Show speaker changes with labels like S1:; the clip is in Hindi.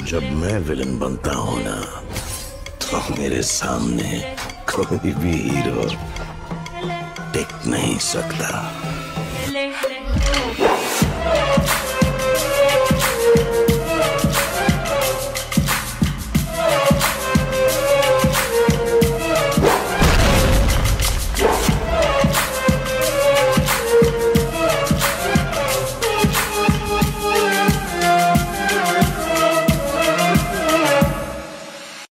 S1: जब मैं विलन बनता हूं ना, तो मेरे सामने कोई भी हीरो टिक नहीं सकता।